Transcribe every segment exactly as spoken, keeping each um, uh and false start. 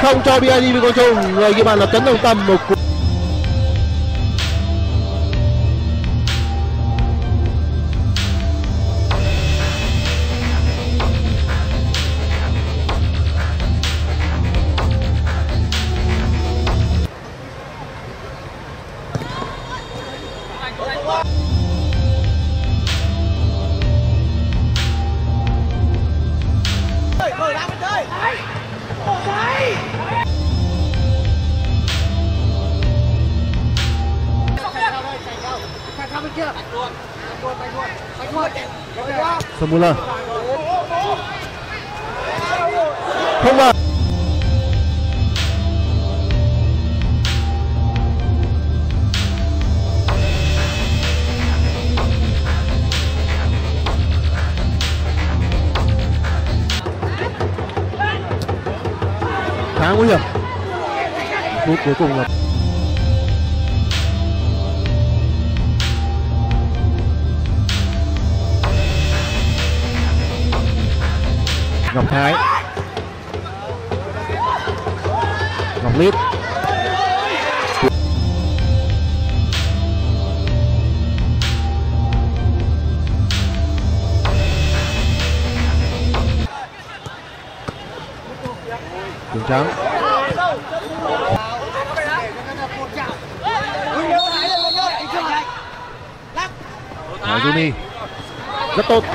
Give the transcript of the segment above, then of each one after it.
không cho bê i đê Việt Quang Trung. Người ghi bàn là Tấn Đồng Tâm. Một cú Sơn Muller không vào. Khá nguy hiểm. Phút cuối cùng là Ngọc Thái, Ngọc Lít, Trường Trắng, Hải Juni rất tốt.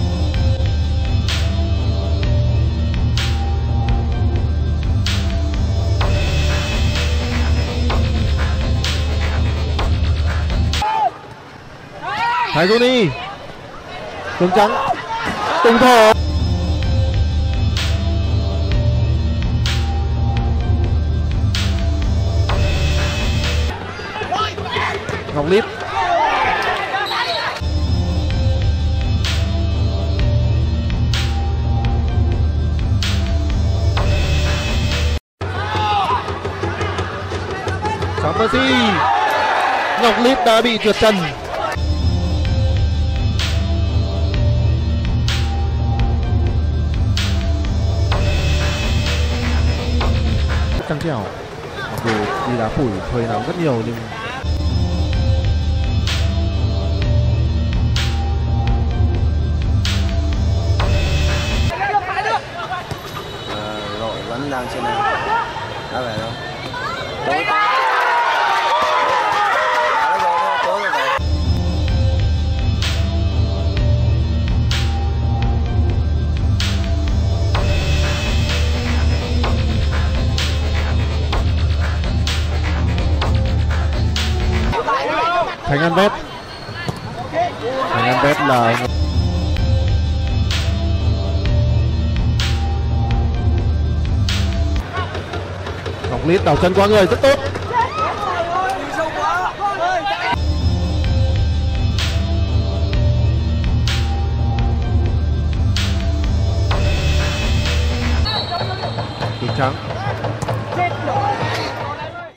Hải Juni, Trường Trắng, Tùng Thổ, Ngọc Lít, Sáng Percy, Ngọc Lít đã bị trượt chân. Trăng Trẻo mặc dù đi đá phủi hơi nắng rất nhiều nhưng à, đội vẫn đang trên này đã về đâu. Thành An Vét, Thành An Vét là Ngọc Lít đảo chân qua người rất tốt. Trường Trắng,